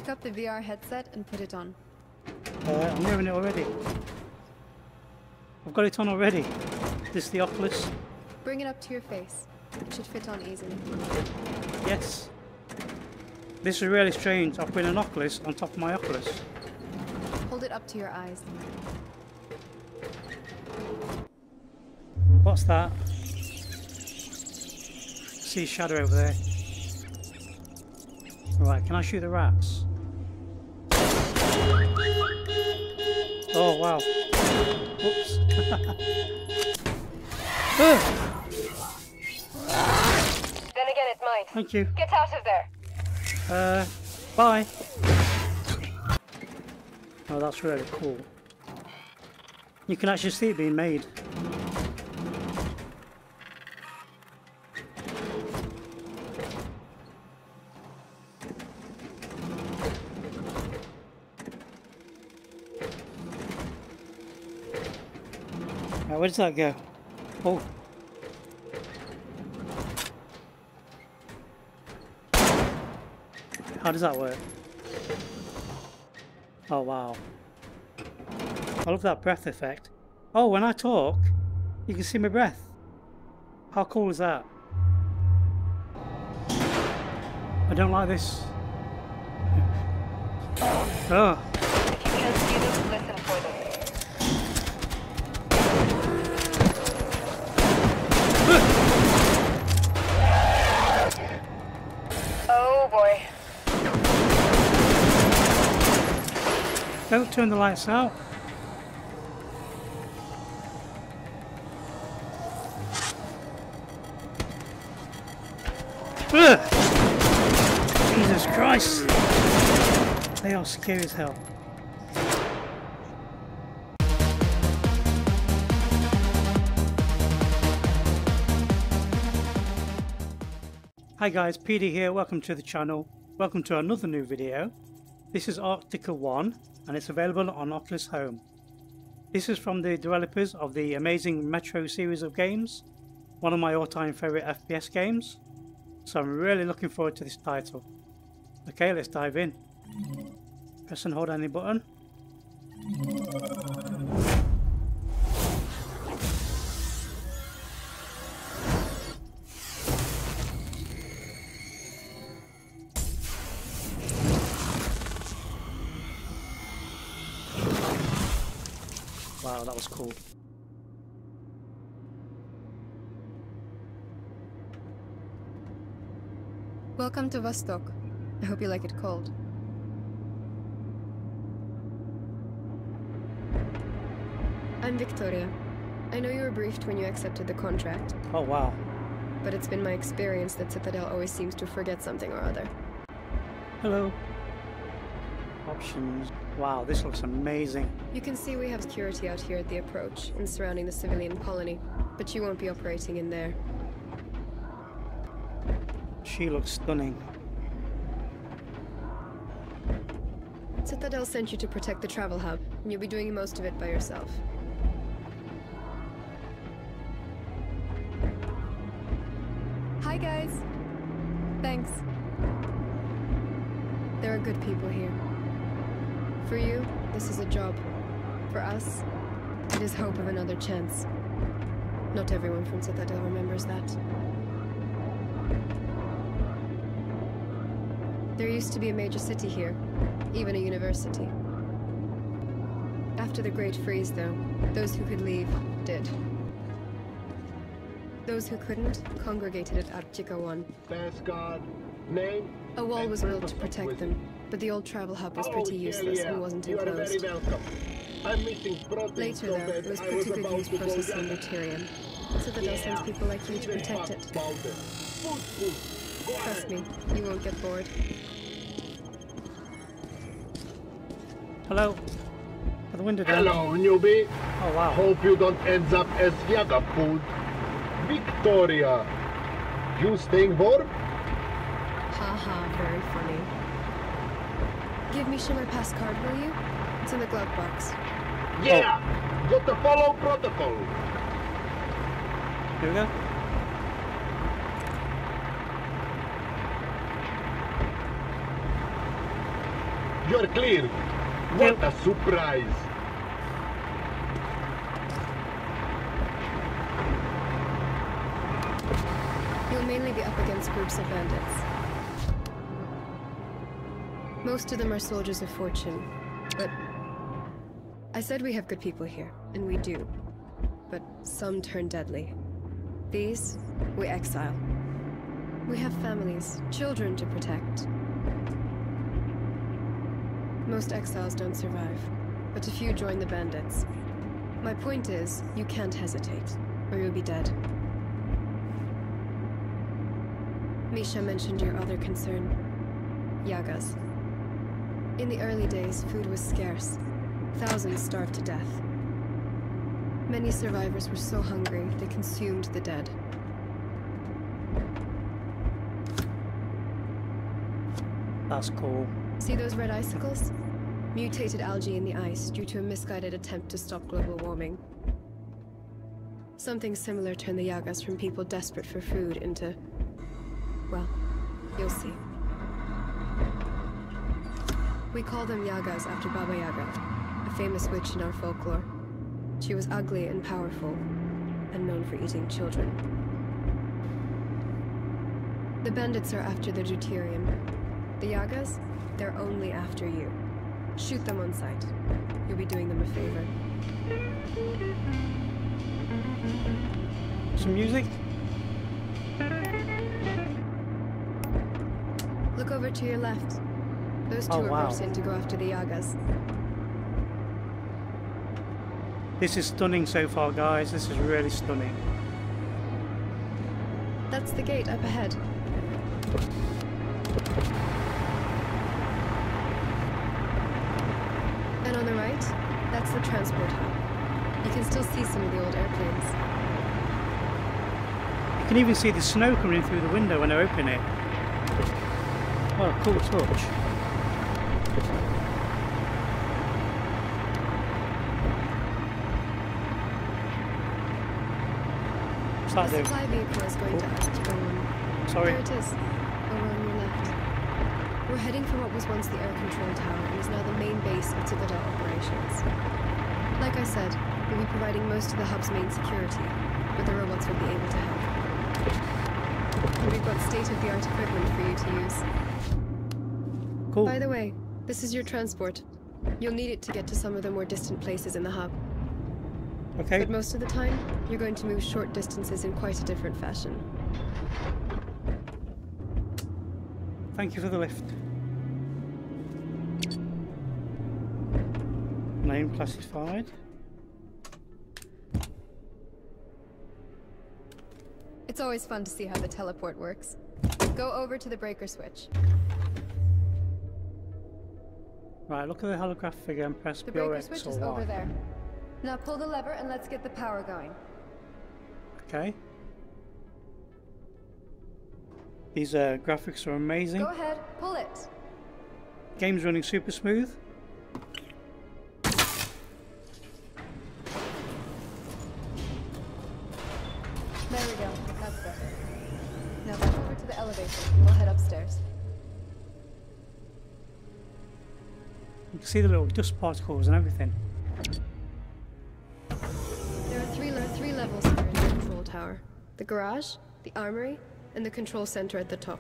Pick up the VR headset and put it on. I'm wearing it already. I've got it on already. This is the Oculus. Bring it up to your face. It should fit on easily. Yes. This is really strange. I've put an Oculus on top of my Oculus. Hold it up to your eyes. What's that? See a shadow over there. Right, can I shoot the rats? Oh wow. Whoops. Then again, it's mine. Thank you. Get out of there. Bye. Oh, that's really cool. You can actually see it being made. Now, where does that go? Oh. How does that work? Oh wow. I love that breath effect. Oh, when I talk, you can see my breath. How cool is that? I don't like this. Oh. If you can't see them, listen for them. Oh boy. Don't turn the lights out. Ugh. Jesus Christ! They are scary as hell. Hi guys, PD here, welcome to the channel. Welcome to another new video. This is Arctica 1 and it's available on Oculus Home. This is from the developers of the amazing Metro series of games, one of my all-time favourite FPS games. So I'm really looking forward to this title. Okay, let's dive in. Press and hold any button. Wow, that was cool. Welcome to Vostok. I hope you like it cold. I'm Victoria. I know you were briefed when you accepted the contract, Oh wow. but it's been my experience that Citadel always seems to forget something or other. Hello. Options. Wow, this looks amazing. You can see we have security out here at the approach and surrounding the civilian colony, but you won't be operating in there. She looks stunning. Citadel sent you to protect the travel hub, and you'll be doing most of it by yourself. Hi guys! Thanks. There are good people here. For you, this is a job. For us, it is hope of another chance. Not everyone from Citadel remembers that. There used to be a major city here, even a university. After the Great Freeze, though, those who could leave did. Those who couldn't congregated at Arctica 1. Name? A wall was built to protect them, but the old travel hub was pretty useless and wasn't enclosed. Later, though, it was put to good use processing deuterium. Citadel sends people like you to protect it. Trust me, you won't get bored. Hello. Put the window down. Hello, newbie. Oh wow. Hope you don't end up as Yaga food. Victoria, you staying bored? Haha, very funny. Give me Shimmer Pass card, will you? It's in the glove box. Yeah! Got to follow protocol. Here we go. You are clear. What a surprise. You'll mainly be up against groups of bandits. Most of them are soldiers of fortune, but I said we have good people here, and we do. But some turn deadly. These, we exile. We have families, children to protect. Most exiles don't survive, but a few join the bandits. My point is, you can't hesitate, or you'll be dead. Misha mentioned your other concern, Yagas. In the early days, food was scarce. Thousands starved to death. Many survivors were so hungry, they consumed the dead. That's cool. See those red icicles? Mutated algae in the ice due to a misguided attempt to stop global warming. Something similar turned the Yagas from people desperate for food into... well, you'll see. We call them Yagas after Baba Yaga, a famous witch in our folklore. She was ugly and powerful, and known for eating children. The bandits are after the Deuterium. The Yagas, they're only after you. Shoot them on sight. You'll be doing them a favor. Some music? Look over to your left. Those two Oh, are wow. burst in to go after the Yagas. This is stunning so far, guys. This is really stunning. That's the gate up ahead. And on the right, that's the transport hub. You can still see some of the old airplanes. You can even see the snow coming in through the window when I open it. What a cool touch. What's that The do? supply vehicle is going to Arctico 1. Sorry. There it is, over on your left. We're heading for what was once the air control tower and is now the main base of Citadel operations. Like I said, we'll be providing most of the hub's main security, but the robots will be able to help. And we've got state-of-the-art equipment for you to use. Cool. By the way, this is your transport. You'll need it to get to some of the more distant places in the hub. Okay. But most of the time, you're going to move short distances in quite a different fashion. Thank you for the lift. Name classified. It's always fun to see how the teleport works. Go over to the breaker switch. Right, look at the holograph figure and press The breaker BRX switch or is over Y. there. Now pull the lever and let's get the power going. Okay. These graphics are amazing. Go ahead, pull it. Game's running super smooth. There we go, that's better. Now back over to the elevator and we'll head upstairs. You can see the little dust particles and everything. There are three levels here in the control tower. The garage, the armory, and the control center at the top.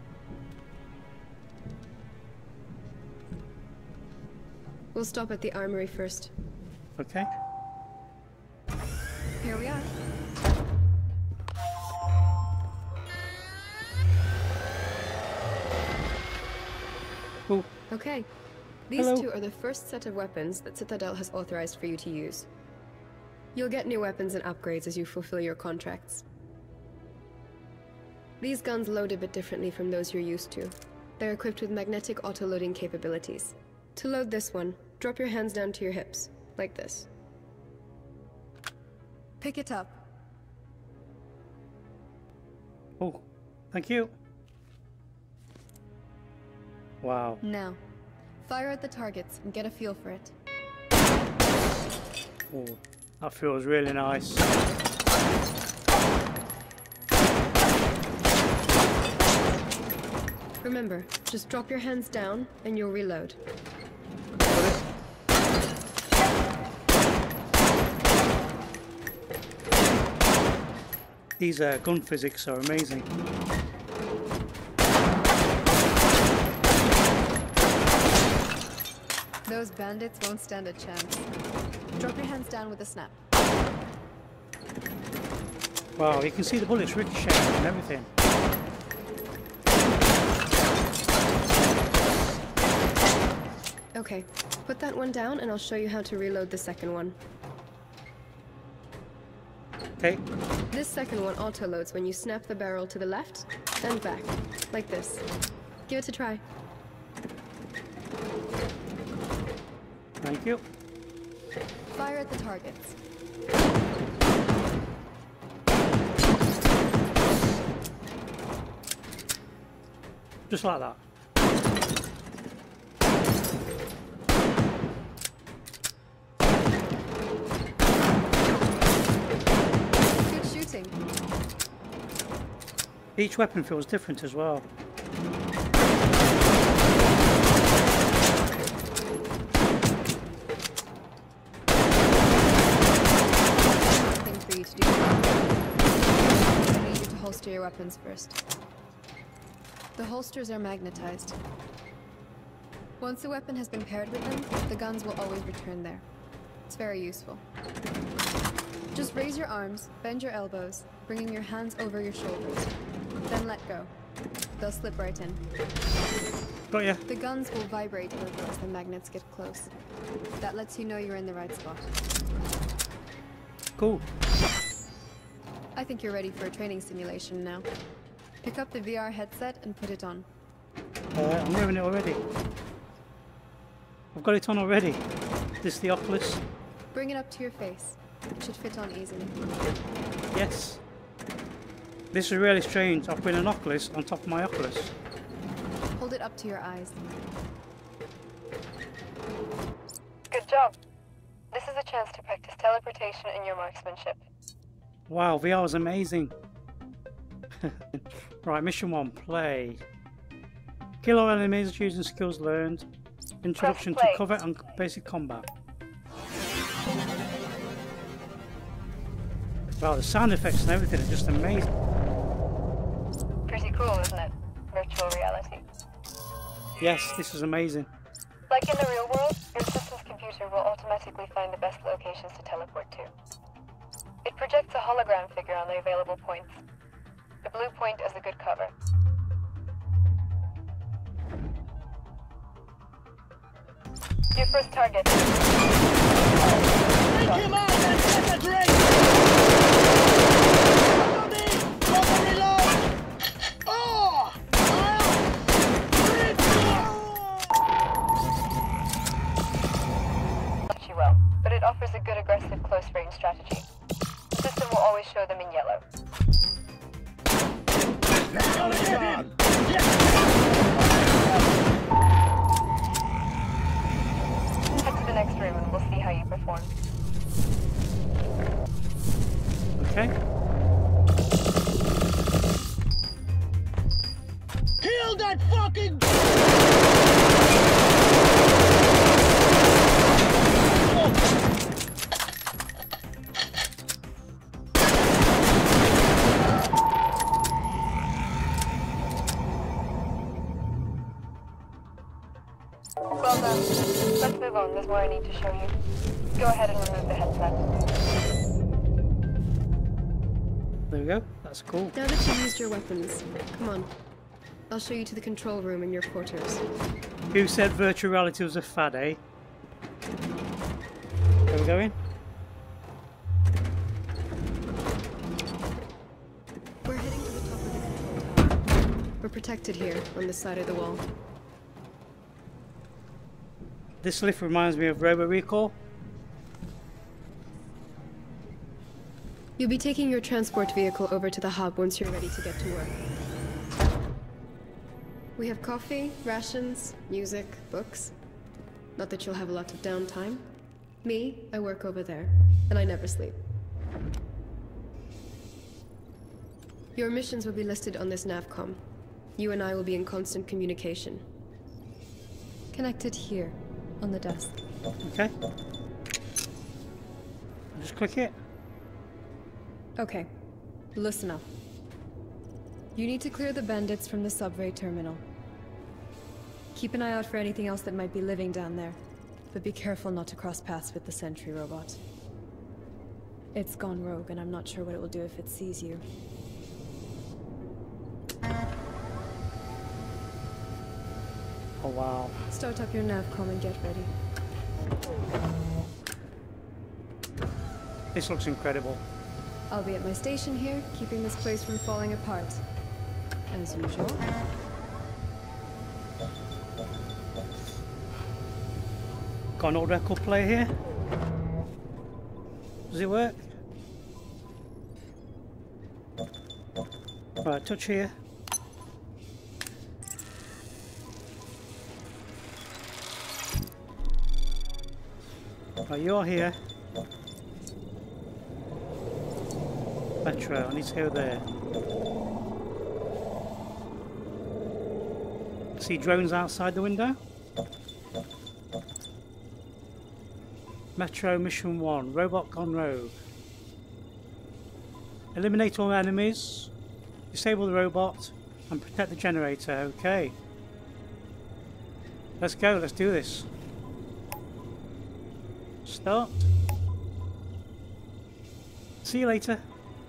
We'll stop at the armory first. Okay. Here we are. Cool. Okay. These Hello. two are the first set of weapons that Citadel has authorized for you to use. You'll get new weapons and upgrades as you fulfill your contracts. These guns load a bit differently from those you're used to. They're equipped with magnetic auto-loading capabilities. To load this one, drop your hands down to your hips, like this. Pick it up. Oh, thank you. Wow. Now, fire at the targets and get a feel for it. Oh, that feels really nice. Remember, just drop your hands down and you'll reload. These gun physics are amazing. Those bandits won't stand a chance. Drop your hands down with a snap. Wow, you can see the bullets ricocheting and everything. Okay, put that one down and I'll show you how to reload the second one. Okay, This second one auto-loads when you snap the barrel to the left and back, like this. Give it a try. thank you. Fire at the targets. Just like that. Good shooting. Each weapon feels different as well. Nothing for you to do. I need you to holster your weapons first. The holsters are magnetized. Once the weapon has been paired with them, the guns will always return there. It's very useful. Just raise your arms, bend your elbows, bringing your hands over your shoulders. Then let go. They'll slip right in. Got ya. The guns will vibrate a little as the magnets get close. That lets you know you're in the right spot. Cool. I think you're ready for a training simulation now. Pick up the VR headset and put it on. I'm wearing it already. I've got it on already. This is the Oculus. Bring it up to your face. It should fit on easily. Yes. This is really strange. I've put an Oculus on top of my Oculus. Hold it up to your eyes. Good job. This is a chance to practice teleportation and your marksmanship. Wow, VR is amazing. Right, mission 1, play. Kill all enemies using skills learned. Introduction to Press play. cover and basic combat. Wow, the sound effects and everything are just amazing. Pretty cool, isn't it? Virtual reality. Yes, this is amazing. Like in the real world, your system's computer will automatically find the best locations to teleport to. It projects a hologram figure on the available points. The blue point is a good cover. Your first target. Take him out and set a drink! Follow me! Cover reload! Oh! Not you well, but it offers a good aggressive close-range strategy. The system will always show them in yellow. Head to the next room and we'll see how you perform. Okay. Kill that fucking... Well done. Let's move on. There's more I need to show you. Go ahead and remove the headset. There we go. That's cool. Now that you've used your weapons, come on. I'll show you to the control room in your quarters. Who said virtual reality was a fad, eh? Where are we going? We're heading to the top of the control tower. We're protected here, on the side of the wall. This lift reminds me of Robo Recall. You'll be taking your transport vehicle over to the hub once you're ready to get to work. We have coffee, rations, music, books. Not that you'll have a lot of downtime. Me, I work over there, and I never sleep. Your missions will be listed on this navcom. You and I will be in constant communication. Connected here, on the desk. Okay. Just click it. Okay. Listen up. You need to clear the bandits from the subway terminal. Keep an eye out for anything else that might be living down there, but be careful not to cross paths with the sentry robot. It's gone rogue, and I'm not sure what it will do if it sees you. Oh wow. Start up your navcom and get ready. This looks incredible. I'll be at my station here, keeping this place from falling apart. As usual. Got an old record player here. Does it work? Right, touch here. Right, you're here. Metro, I need to go there. See drones outside the window? Metro Mission 1, Robot Gone Rogue. Eliminate all enemies, disable the robot, and protect the generator. Okay. Let's go, let's do this. Start. See you later.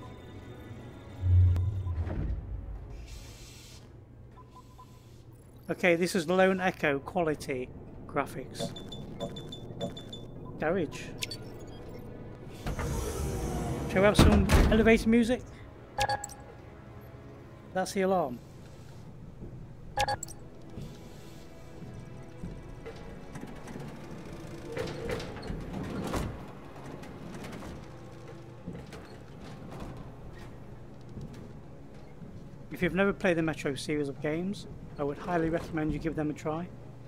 Okay, this is Lone Echo quality graphics. Garage. Shall we have some elevator music? That's the alarm. If you've never played the Metro series of games, I would highly recommend you give them a try.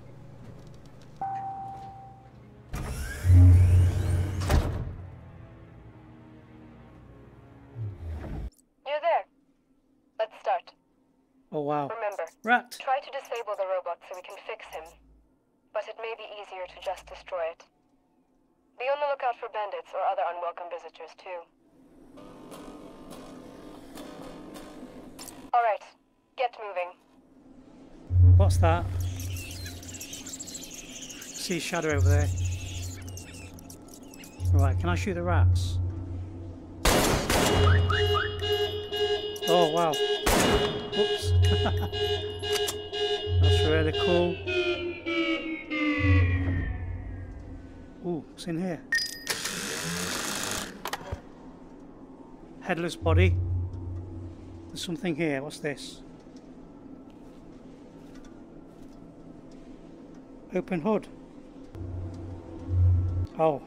You're there. Let's start. Oh wow. Remember, Rat! try to disable the robot so we can fix him. But it may be easier to just destroy it. Be on the lookout for bandits or other unwelcome visitors too. Alright, get moving. What's that? See a shadow over there. Right, can I shoot the rats? Oh wow. Oops. That's really cool. Ooh, what's in here? Headless body. There's something here. What's this? Open hood. Oh,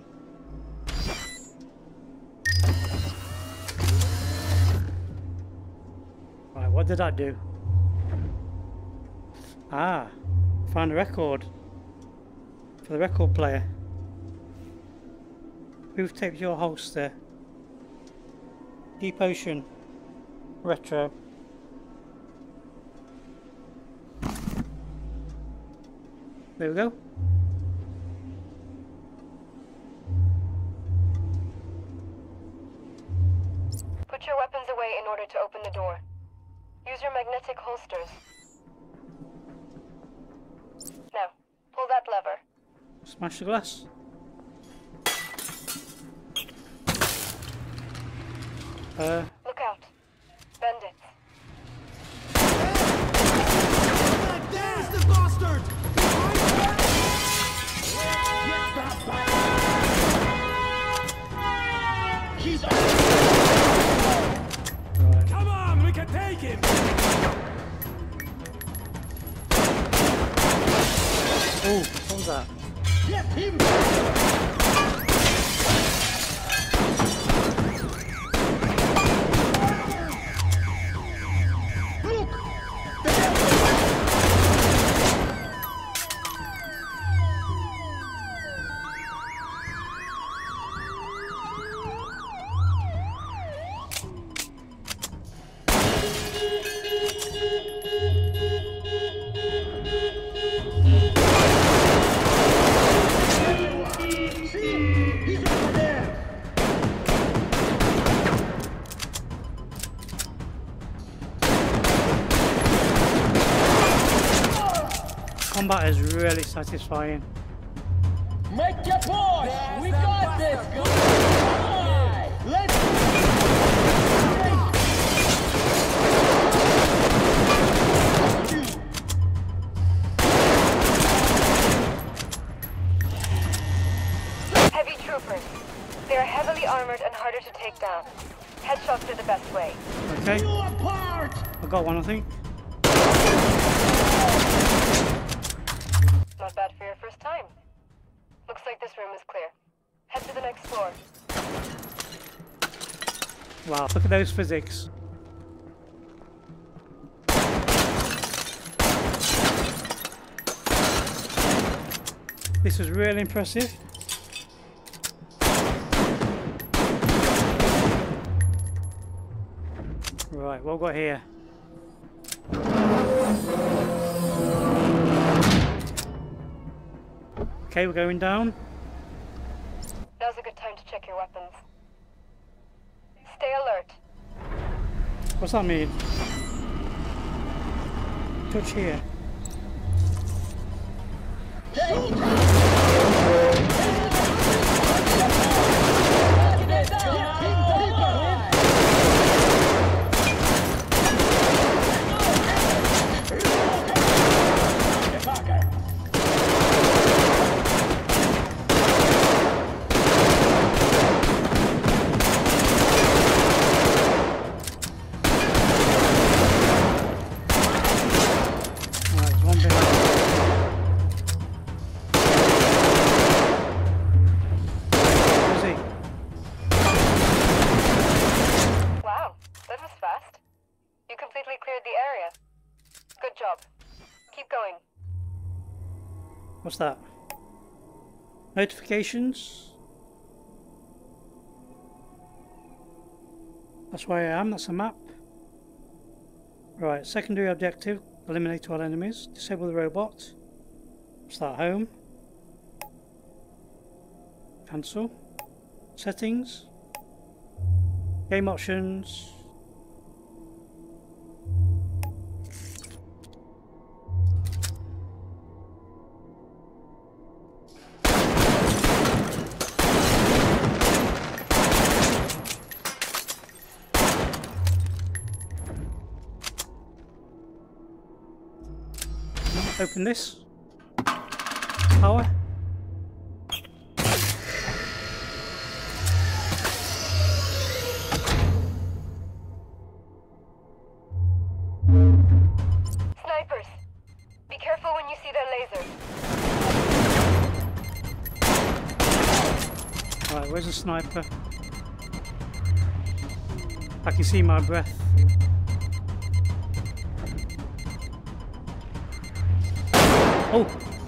right, what did I do? Ah, found a record for the record player. Who've taped your holster? Deep Ocean. Retro. There we go. Put your weapons away in order to open the door. Use your magnetic holsters. Now, pull that lever. Smash the glass. Look out. Bandits. There's the bastard! He's Right. Come on, we can take him! Oh, what was that? Get him! Look! See combat is really satisfying. Make your push! We got this! Come on! Let's... Heavy troopers. They are heavily armored and harder to take down. Headshots are the best way. Okay, You apart! I got one, I think. Not bad for your first time. Looks like this room is clear. Head to the next floor. Wow, look at those physics. This is really impressive. Right, what have we got here? Okay, we're going down. Now's a good time to check your weapons. Stay alert. What's that mean? Touch here. Right, there's one behind. Where is he? Wow, that was fast. You completely cleared the area. Good job. Keep going. What's that? Notifications? That's where I am, that's a map. Right, secondary objective, eliminate all enemies, disable the robot. Start home. Cancel. Settings. Game options. Open this. Power. Snipers! Be careful when you see their lasers. Right, where's the sniper? I can see my breath. Oh!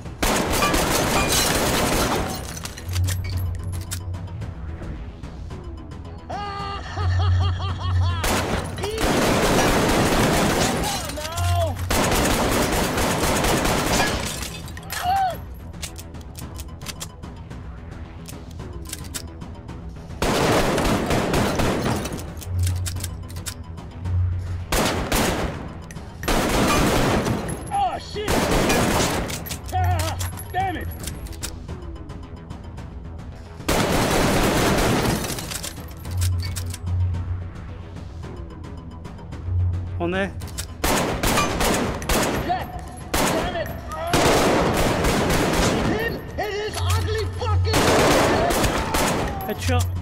Oh shit! Ah, damn it! On there. Shit! Damn it! Him and his ugly fucking... Headshot.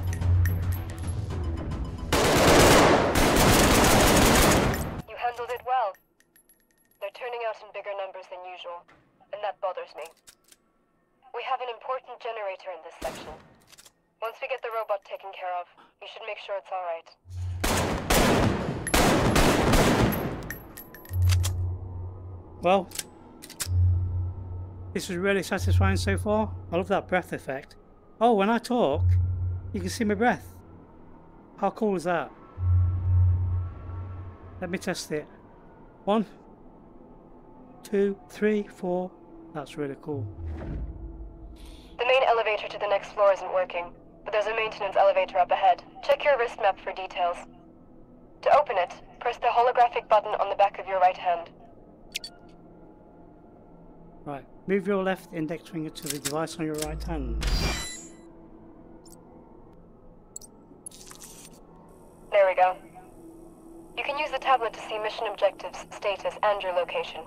You handled it well. They're turning out in bigger numbers than usual, and that bothers me. We have an important generator in this section. Once we get the robot taken care of, you should make sure it's all right. Well, this was really satisfying so far. I love that breath effect. Oh, when I talk, you can see my breath. How cool is that? Let me test it. 1, 2, 3, 4. That's really cool. The main elevator to the next floor isn't working, but there's a maintenance elevator up ahead. Check your wrist map for details. To open it, press the holographic button on the back of your right hand. Right, move your left index finger to the device on your right hand. There we go. You can use the tablet to see mission objectives, status, and your location.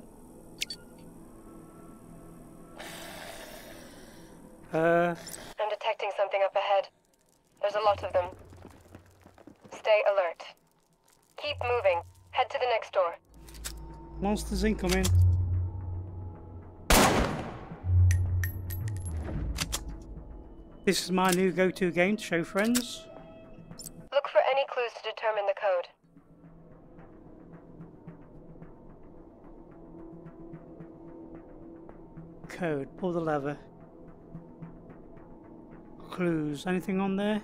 I'm detecting something up ahead. There's a lot of them. Stay alert. Keep moving. Head to the next door. Monsters incoming. This is my new go-to game to show friends. Look for any clues to determine the code. Code. Pull the lever. Clues. Anything on there?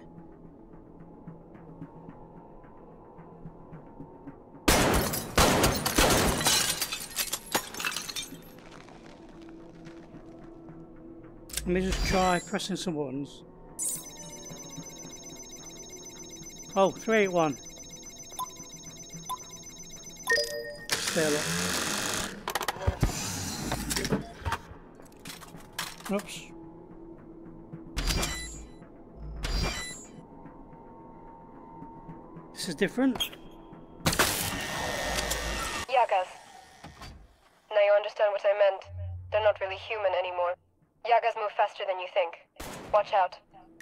Let me just try pressing some buttons. Oh, 381. Still up. Oops. This is different. Yagas. Now you understand what I meant. They're not really human anymore. Yagas move faster than you think. Watch out.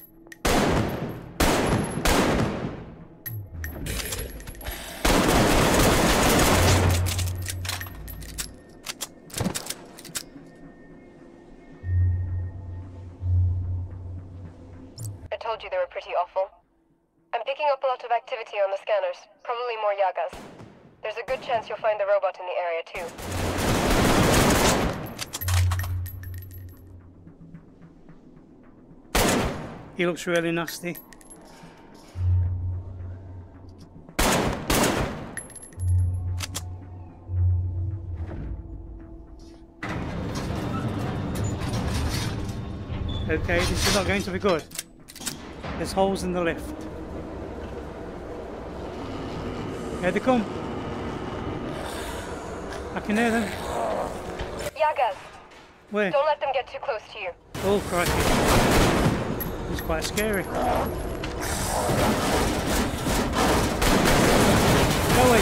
I told you they were pretty awful. I'm picking up a lot of activity on the scanners. Probably more Yagas. There's a good chance you'll find the robot in the area too. He looks really nasty. Okay, this is not going to be good. There's holes in the lift. Here they come. I can hear them. Yagas! Where? Don't let them get too close to you. Oh, crikey. It's quite scary. Go away.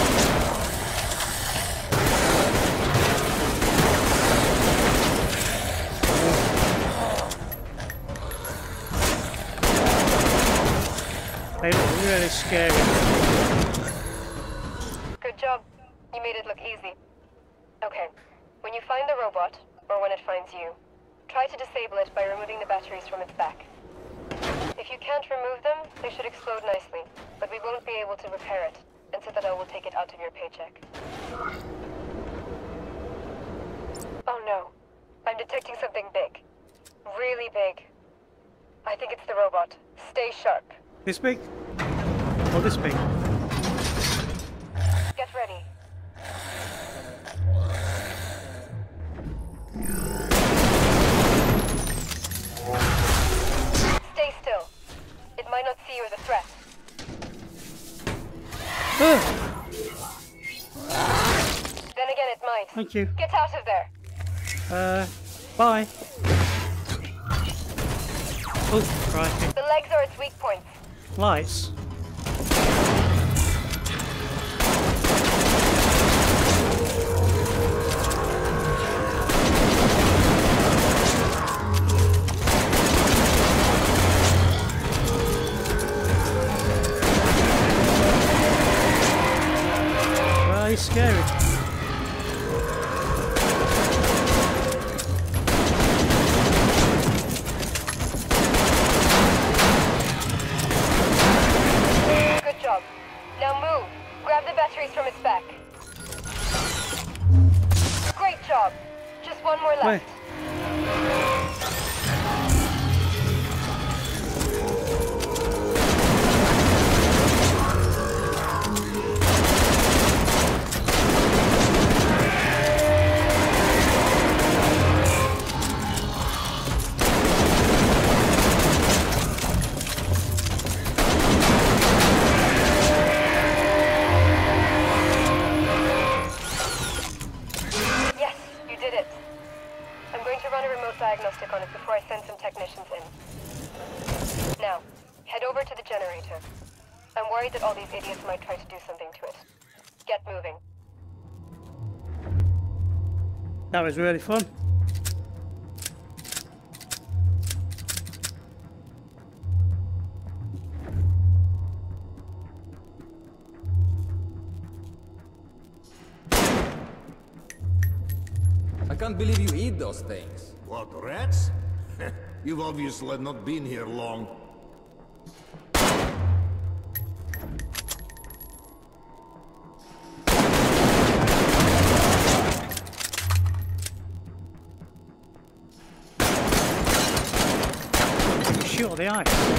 They look really scary. Good job. You made it look easy. Okay. When you find the robot, or when it finds you, try to disable it by removing the batteries from its back. If you can't remove them, they should explode nicely, but we won't be able to repair it, and Citadel will take it out of your paycheck. Oh no. I'm detecting something big. Really big. I think it's the robot. Stay sharp. This big? Or this big? Get ready. Stay still. It might not see you as a threat. Then again, it might. Thank you. Get out of there. Bye. Oh, crikey. The legs are its weak points. Lights. Well, he's scary. Good job. Now move. Grab the batteries from its back. Great job. Just one more left. Where? Yes, you did it. That was really fun. I can't believe you eat those things. What, rats? You've obviously not been here long. Sure they are.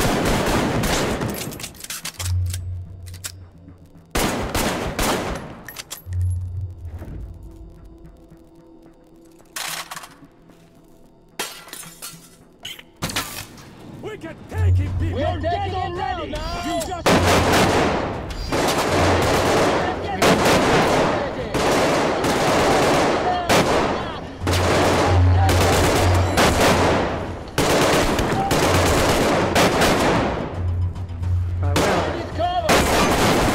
We can take him, people! We're taking Get it ready! now! You just... Right, well,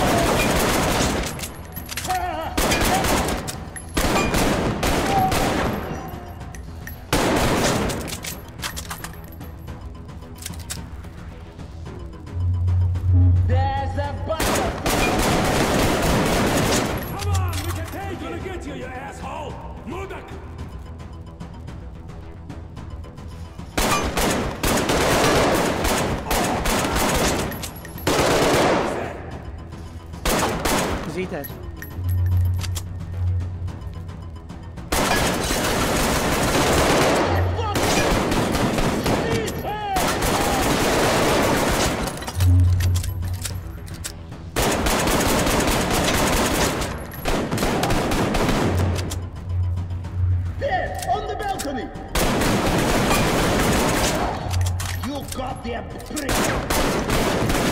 There's a button! Come on, we can take it! Gonna get you, you asshole! Mudak! is he dead? There! On the balcony! You goddamn prick!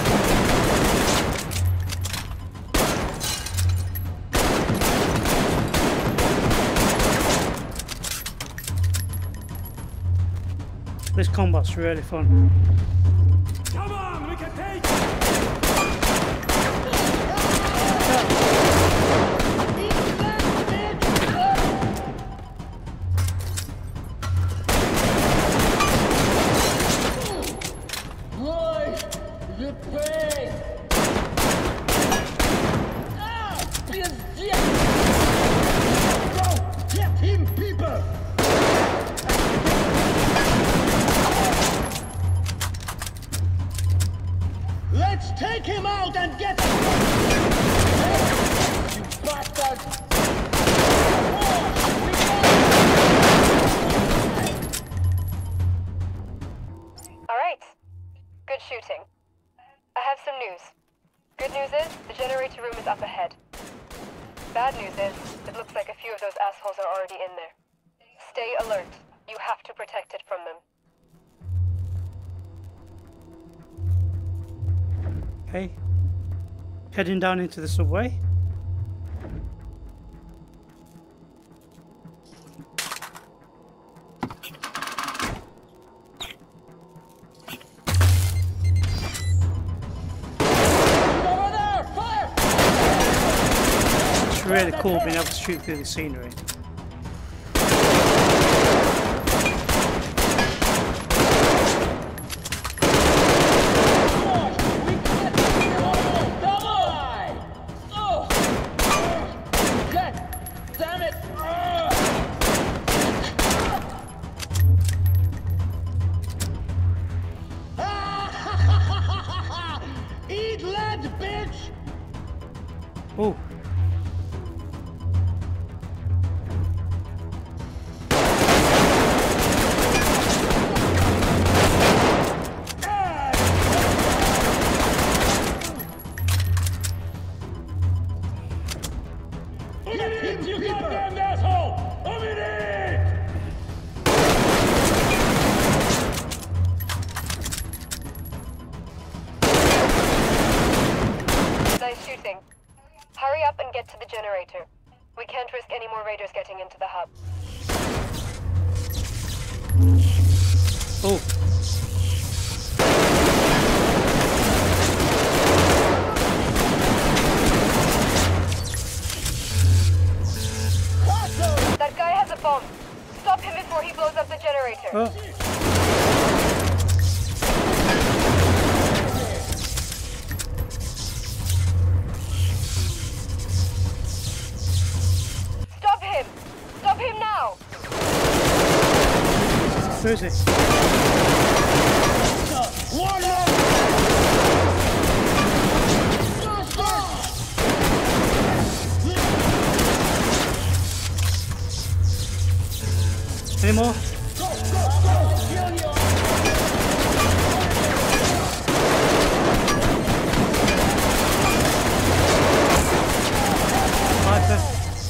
This combat's really fun. Come on, we can take it! Boy, the pain! Ah! Пиздец! Go! Get him, people! Let's take him out and get him! You bastard! Alright. Good shooting. I have some news. Good news is, the generator room is up ahead. Bad news is, it looks like a few of those assholes are already in there. Stay alert. You have to protect it from them. Okay. Heading down into the subway. Over there! Fire! It's really cool being able to shoot through the scenery. Давай! God damn it! Eat lead, bitch! Oh, Get him, You people! goddamn asshole! I'm in it! Nice shooting. Hurry up and get to the generator. We can't risk any more raiders getting into the hub. oh. That guy has a bomb. Where is it? One more! Any more? Sniper.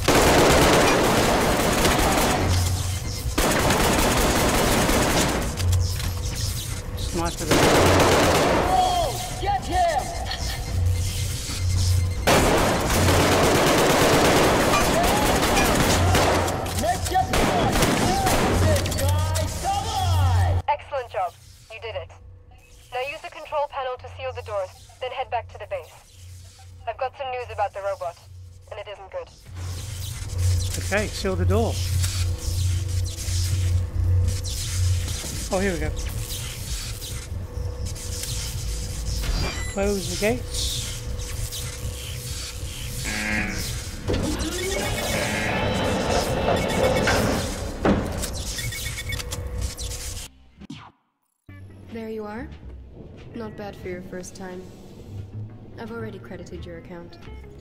Sniper there. Oh, get him! Make your point! This guy, come on! Excellent job. You did it. Now use the control panel to seal the doors, then head back to the base. I've got some news about the robot, and it isn't good. Okay, seal the door. Oh, here we go. Close the gates. There you are. Not bad for your first time. I've already credited your account.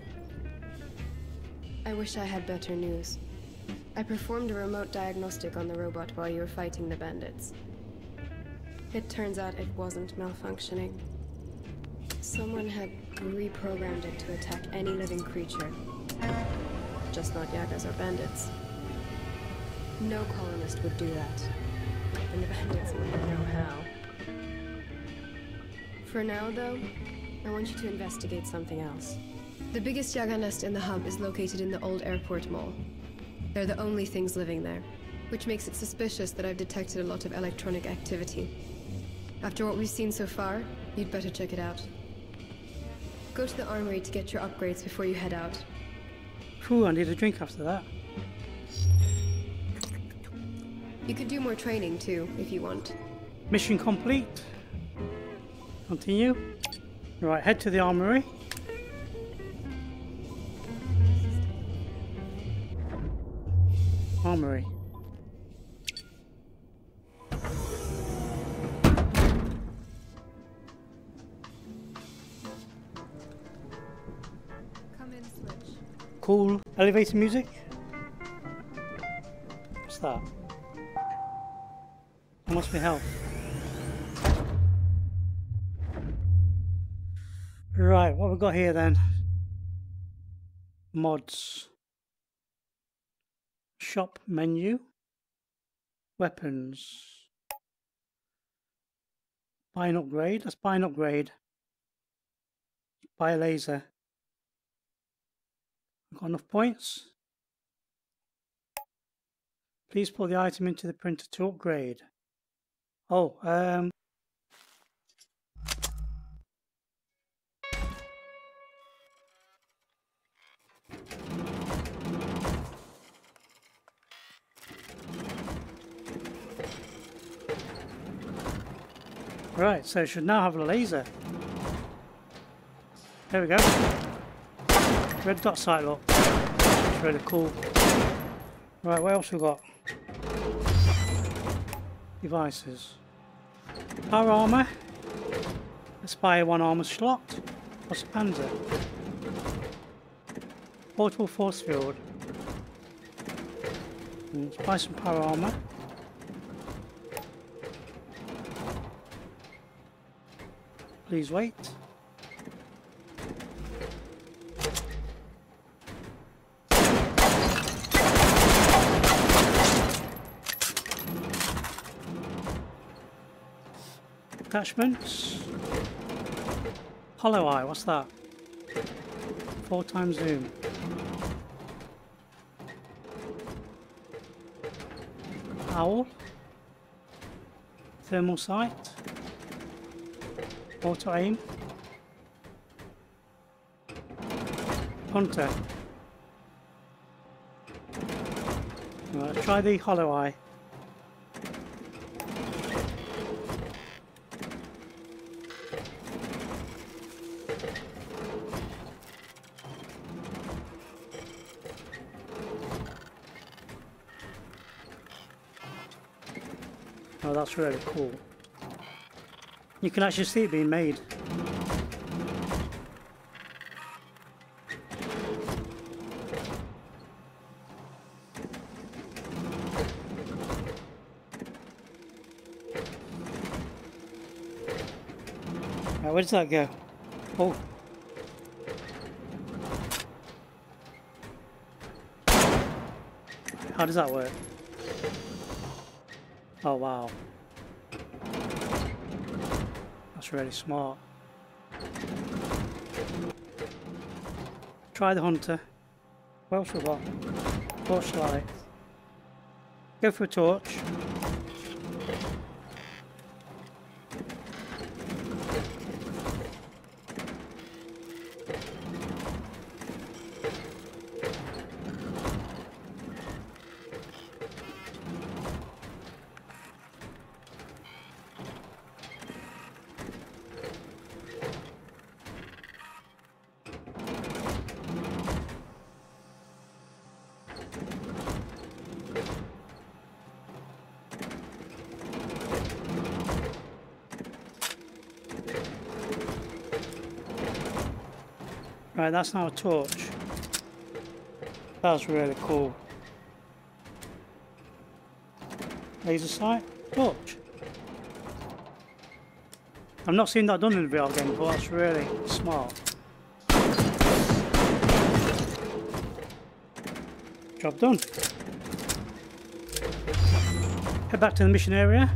I wish I had better news. I performed a remote diagnostic on the robot while you were fighting the bandits. It turns out it wasn't malfunctioning. Someone had reprogrammed it to attack any living creature. Just not Yagas or bandits. No colonist would do that. And the bandits wouldn't know how. For now, though, I want you to investigate something else. The biggest Yaga nest in the hub is located in the old airport mall. They're the only things living there, which makes it suspicious that I've detected a lot of electronic activity. After what we've seen so far, you'd better check it out. Go to the armory to get your upgrades before you head out. Phew, I need a drink after that. You could do more training too, if you want. Mission complete. Continue. Right, head to the armory. Armory. Come in, switch. Cool elevator music. What's that? That must be health. Right, what we got here then? Mods. Shop menu. Weapons. Buy an upgrade. Let's buy an upgrade. Buy a laser. Got enough points? Please put the item into the printer to upgrade. Oh, right, so it should now have a laser. There we go. Red dot sight lock. It's really cool. Right, what else we got? Devices. Power armor. Let's buy one armor slot. What's a Panzer? Portable force field. Let's buy some power armor. Please wait. Attachments. Hollow eye, what's that? 4x zoom. Owl. Thermal sight. Auto aim. Hunter. Right, let's try the hollow eye. Oh, that's really cool. You can actually see it being made. Right, where does that go? Oh. How does that work? Oh wow. That's really smart. Try the hunter. What else we got? Torchlight. Go for a torch. Right, that's now a torch. That was really cool. Laser sight, torch. I've not seen that done in a VR game, but that's really smart. Job done. Head back to the mission area.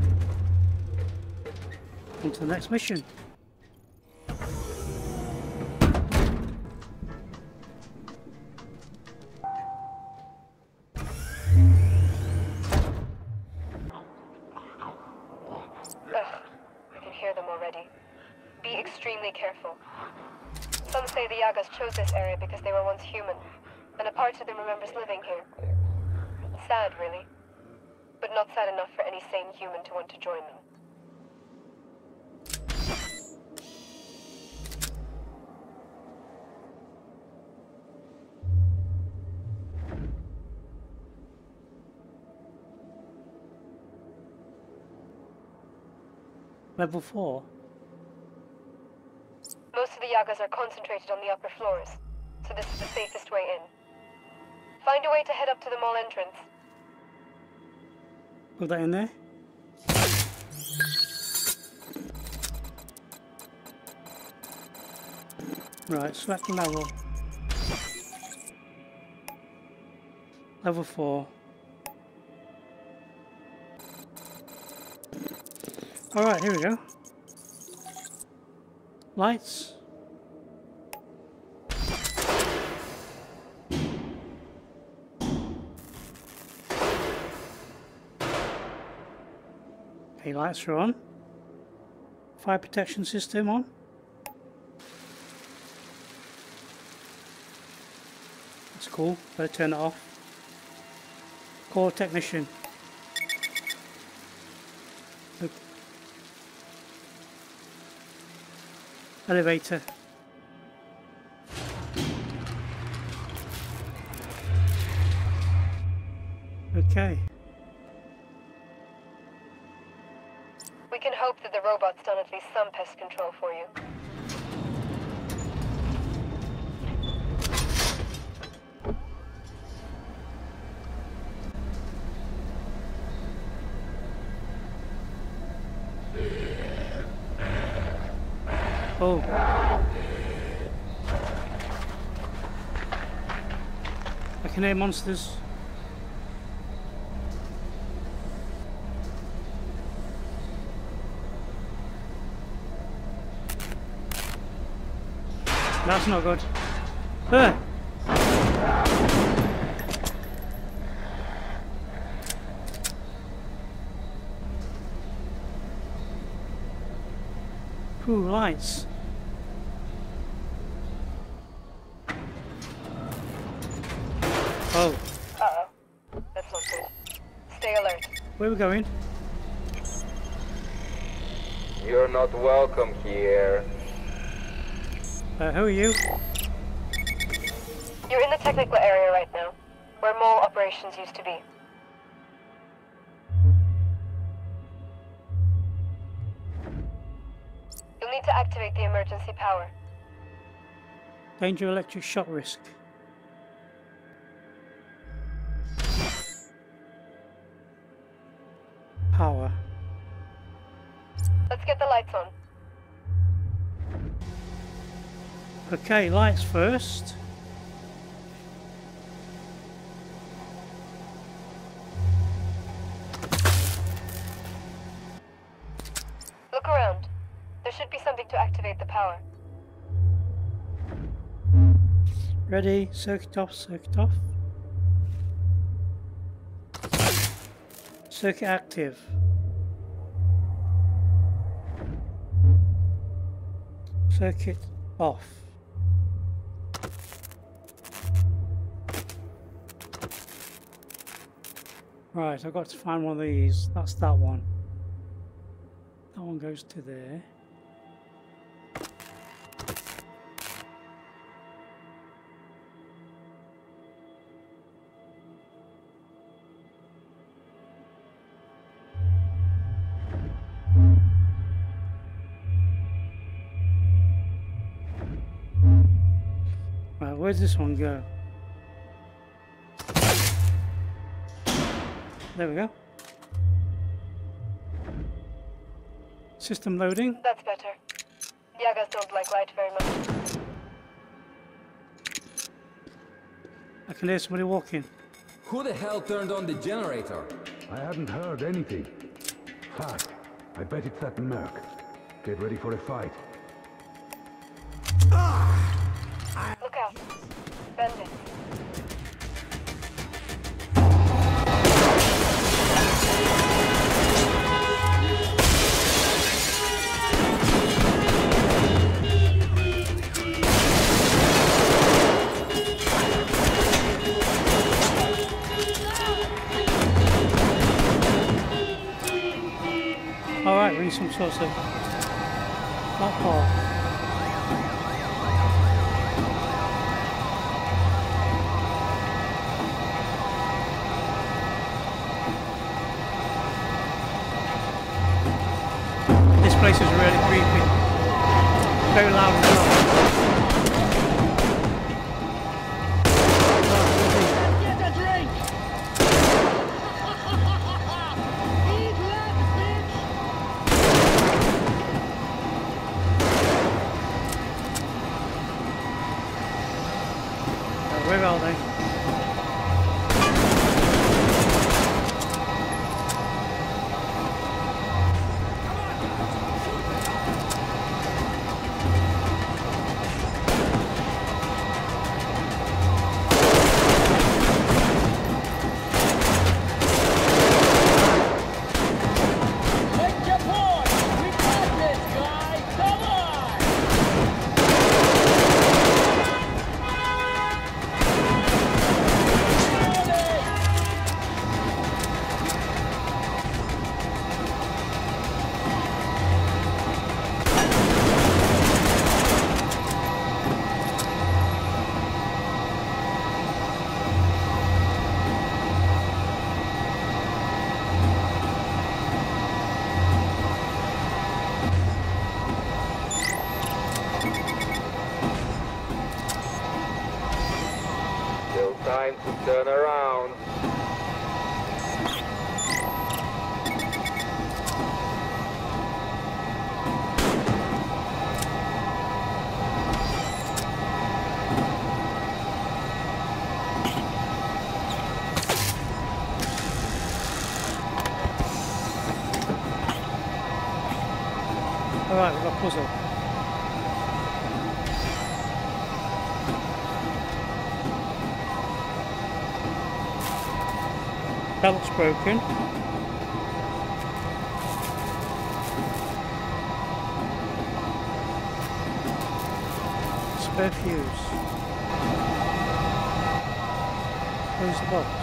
On to the next mission. Be extremely careful. Some say the Yagas chose this area because they were once human, and a part of them remembers living here. Sad, really. But not sad enough for any sane human to want to join them. Level 4? Most of the Yagas are concentrated on the upper floors, so this is the safest way in. Find a way to head up to the mall entrance. Put that in there. Right, select level. Level 4. Alright, here we go. Lights. Okay, lights are on. Fire protection system on. That's cool. Better turn it off. Call a technician. Look. Elevator. Okay. We can hope that the robot's done at least some pest control for you. Oh. I can hear monsters. That's not good. Ooh, lights. Oh. Uh-oh. That's not good. Stay alert. Where are we going? You're not welcome here. Who are you? You're in the technical area right now, where mall operations used to be. You'll need to activate the emergency power. Danger electric shock risk. Power. Let's get the lights on. Okay, lights first. Look around. There should be something to activate the power. Ready, circuit off, circuit off. Circuit active. Circuit off. Right, I've got to find one of these. That's that one. That one goes to there. Right, where's this one go? There we go. System loading. That's better. Yagas don't like light very much. I can hear somebody walking. Who the hell turned on the generator? I hadn't heard anything. Fuck. I bet it's that Merc. Get ready for a fight. Look out. Bend it. Alright, we need some sort of alcohol. This place is really creepy. Very loud as well. Get a drink! Eat legs, bitch! Where are they? Make your point! We got this, guys! Come on! Still time to turn around. Alright, we've got a puzzle. Belt's broken. Spare fuse. Where's the box?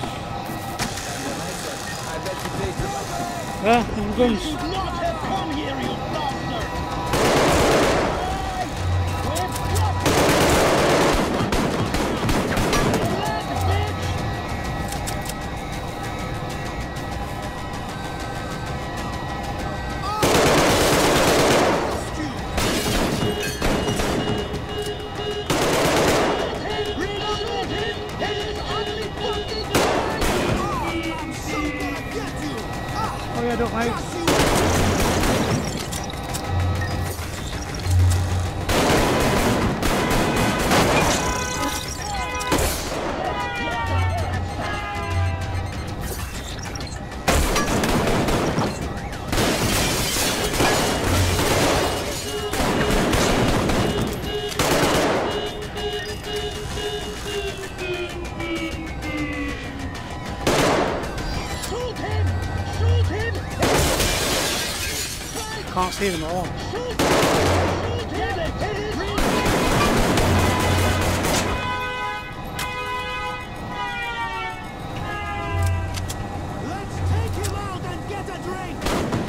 I bet you taste it. Ah, there's guns. You should not have come here, you bastard! head up, mate. Can't see them at all. Let's take him out and get a drink.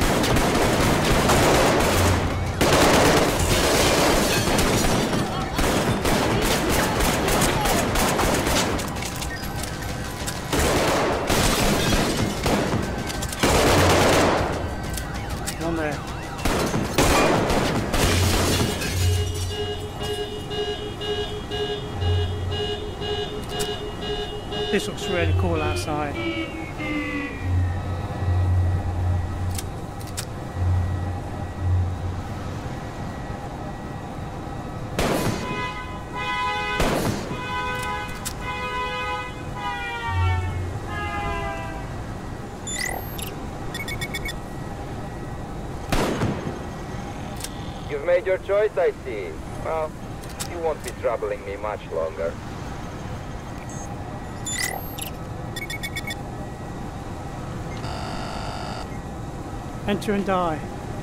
One there. This looks really cool outside. You've made your choice, I see. Well, you won't be troubling me much longer. Enter and die.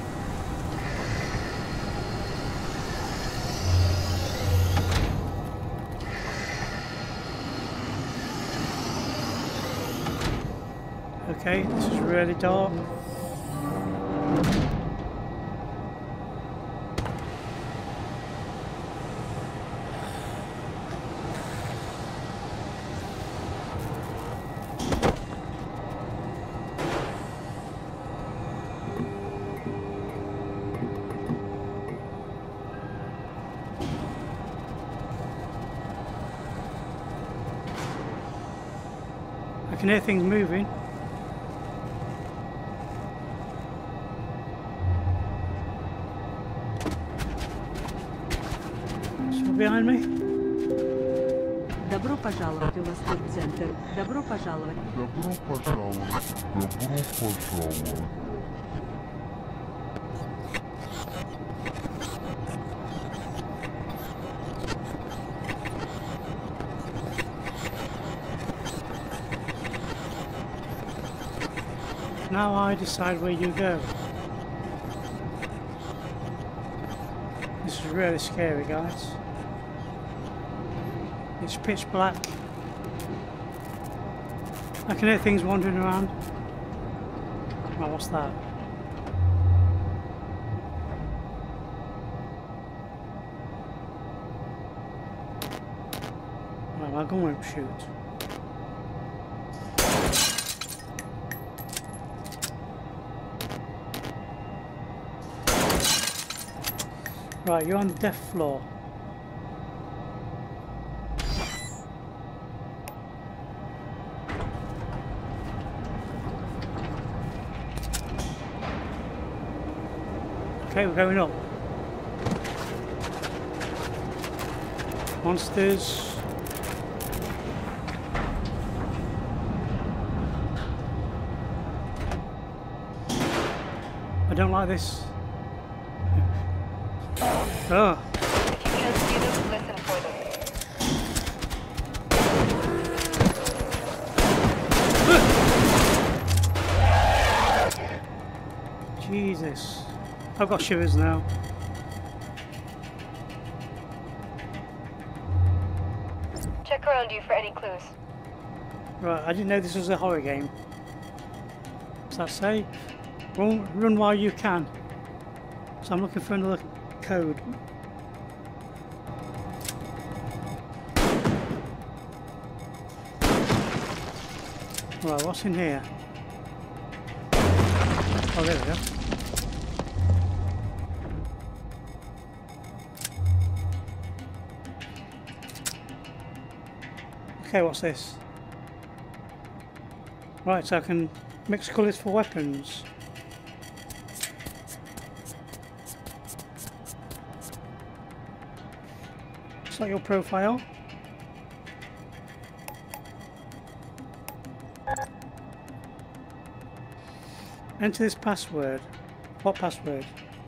Okay, this is really dark. I can hear things moving. Someone behind me? Добро пожаловать в Восток-центр. Добро пожаловать. Добро пожаловать. Добро пожаловать. Now I decide where you go. This is really scary, guys. It's pitch black. I can hear things wandering around. Oh, what's that? Right, my gun won't shoot. Right, you're on the death floor. Okay, we're going up. Monsters. I don't like this. Oh. If you can't see them, listen for them. Jesus. I've got shivers now. Check around you for any clues. Right, I didn't know this was a horror game. What's that say? Run while you can. So I'm looking for another code. Right, what's in here? Oh, there we go. Okay, what's this? Right, so I can mix colours for weapons. got your profile. Enter this password. What password?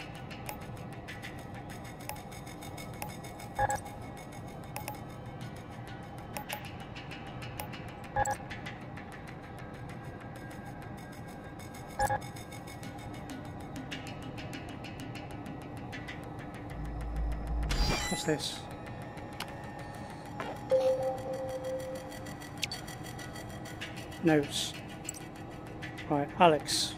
What's this? Notes. Right, Alex.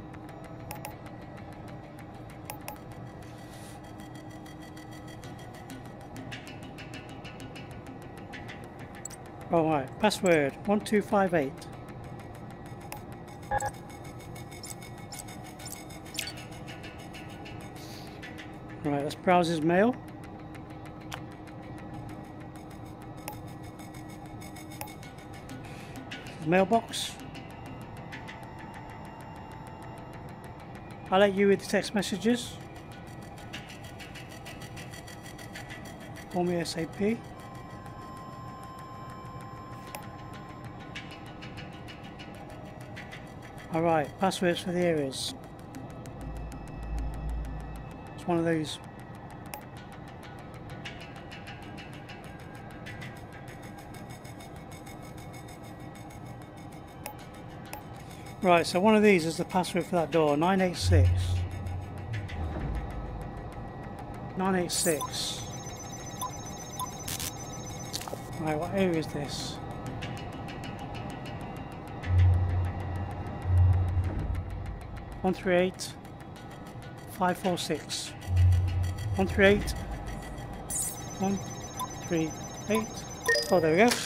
All right, password 1258. Right, let's browse his mail. Mailbox. I'll let you read the text messages. Call me SAP. Alright, passwords for the areas. It's one of those. Right, so one of these is the password for that door, 986. 986. Right, what area is this? One 138 546. 138 138. Oh, there we go.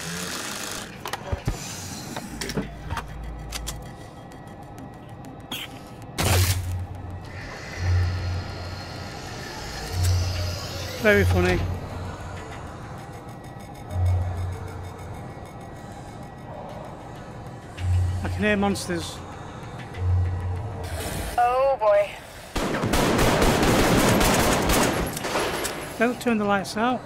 Very funny. I can hear monsters. Oh boy. Don't turn the lights out.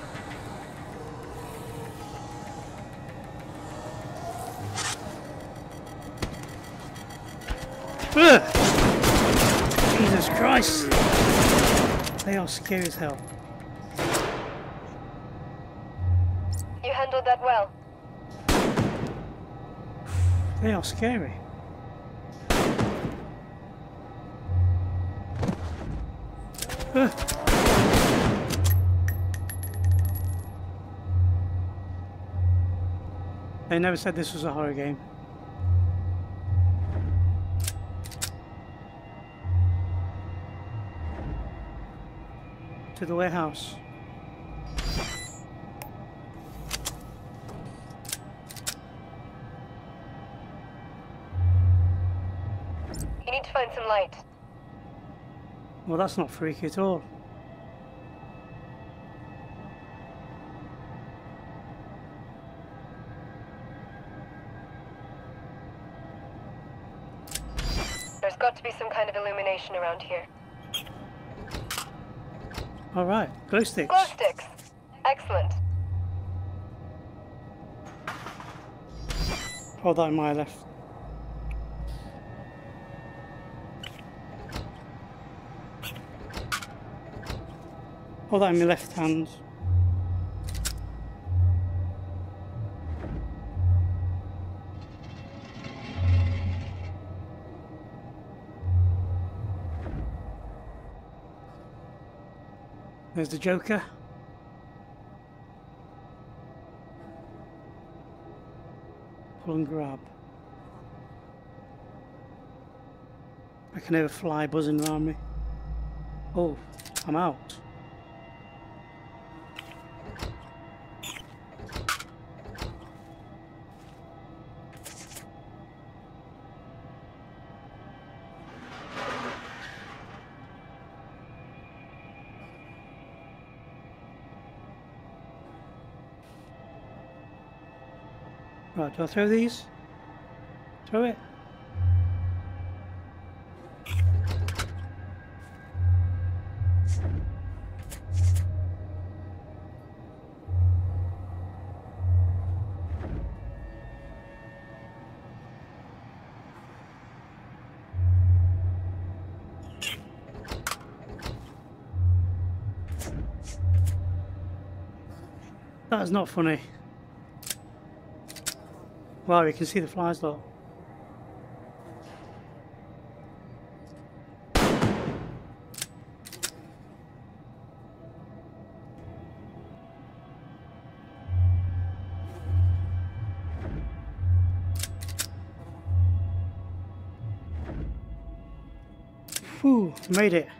Ugh! Jesus Christ! They are scary as hell. You handled that well. They are scary. Ugh. They never said this was a horror game. To the warehouse. You need to find some light. Well, that's not freaky at all. There's got to be some kind of illumination around here. Alright, glow sticks. Glow sticks. Excellent. Hold that in my left. Hold that in my left hand. There's the Joker. Pull and grab. I can hear a fly buzzing around me. Oh, I'm out. Right, do I throw these? Throw it. That is not funny. Wow, you can see the flies though. Whew, made it.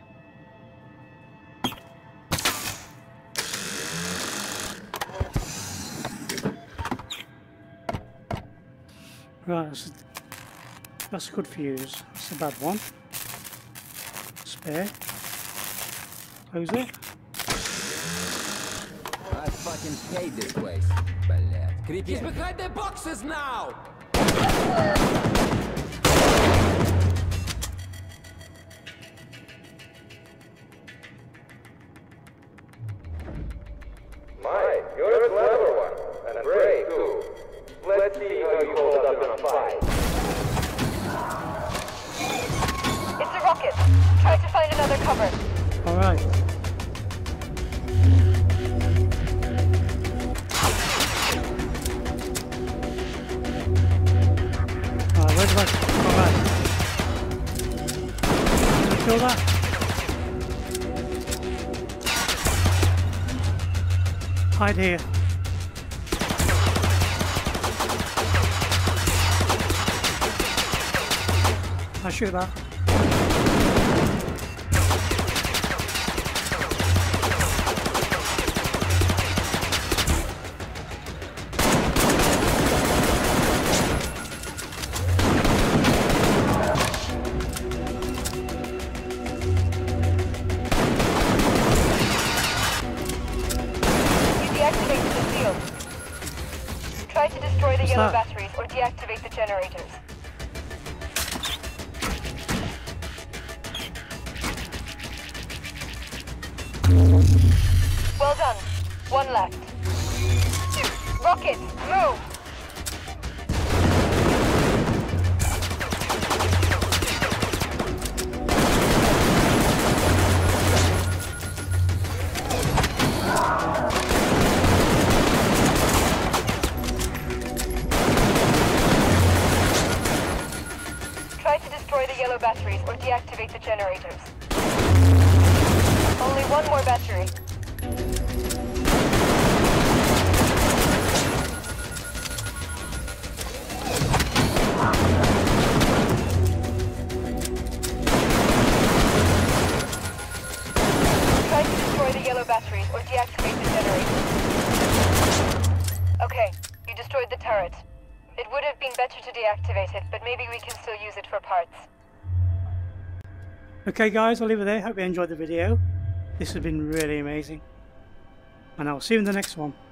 Right, that's a good fuse. That's a bad one. Spare. Close it. I fucking hate this place. Блядь. Creepy. He's behind the boxes now! Mike, you're a clever one. And brave, too. Let's see how you hold up in a fight. It's a rocket. Try to find another cover. Alright. Where do I... Alright. Did I kill that? Hide here. I'll shoot that. Try to destroy the yellow batteries or deactivate the generators. Well done. One left. Rocket, move! Try to destroy the yellow batteries or deactivate the generators. Only one more battery. Try to destroy the yellow batteries or deactivate the generators. Okay, you destroyed the turret. It would have been better to deactivate it, but maybe we can still use it for parts. Okay guys, I'll leave it there. Hope you enjoyed the video. This has been really amazing. And I'll see you in the next one.